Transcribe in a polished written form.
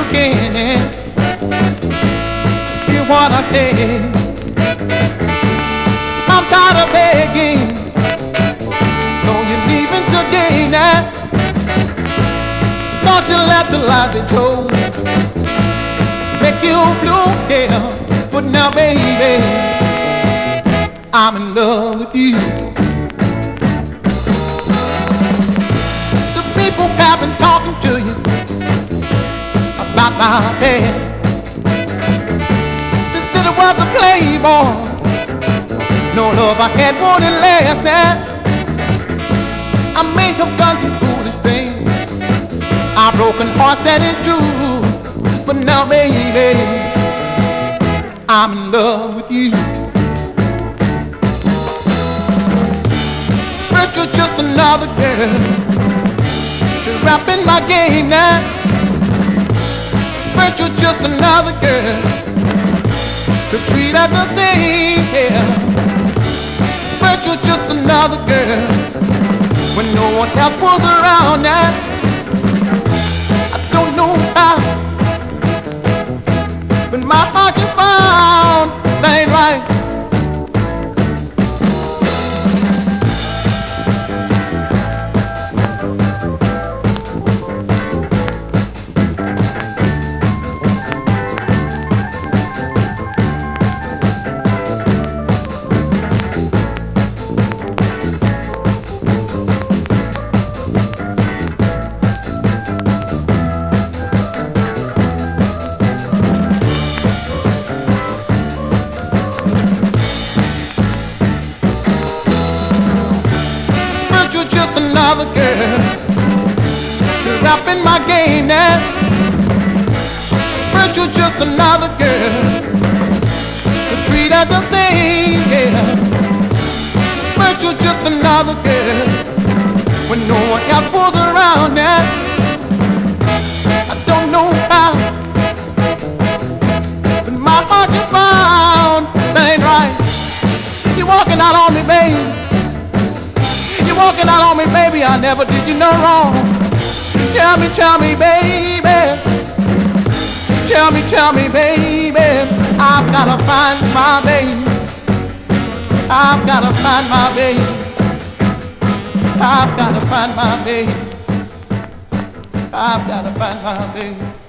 can hear what I say. I'm tired of begging. No, you're leaving today now. Cause you let the lie they told make you blue, yeah. But now, baby, I'm in love with you. The people have been talking to you about my past. They said it was a playboy. No love I had wouldn't last now. I may have done some foolish things. I broken hearts, that is true. But now, baby, I'm in love with you. But you're just another girl to wrap in my game now. But you're just another girl to treat as the same, yeah. But you're just another girl when no one else was around now. I don't know how, but my heart you found ain't right. Another girl to wrap in my game now. But you're just another girl to treat as the same, yeah. But you're just another girl when no one else was around now. I don't know how, but my heart you found ain't right. You're walking out on me, babe. Walking out on me, baby, I never did you no wrong. Tell me, baby. Tell me, baby. I've gotta find my baby. I've gotta find my baby. I've gotta find my baby. I've gotta find my baby.